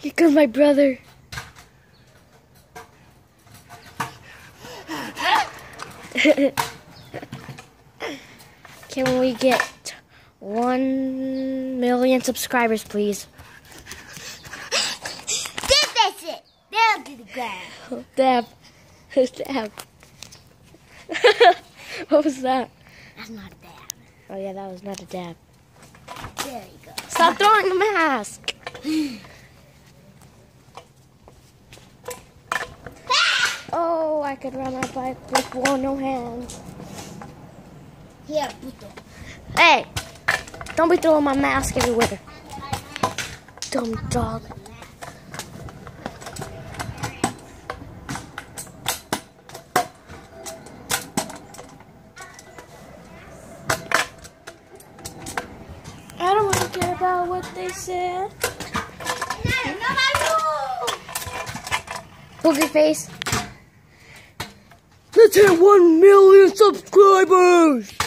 Here comes my brother. Can we get 1 million subscribers, please? That's it. Down to the ground. Dab. Dab. What was that? That's not a dab. Oh yeah, that was not a dab. There you go. Stop throwing the mask. Oh, I could ride my bike with no hands. Here, puto. Hey, don't be throwing my mask everywhere. Dumb dog. I don't really care about what they said. Boogie face. Let's hit 1 million subscribers!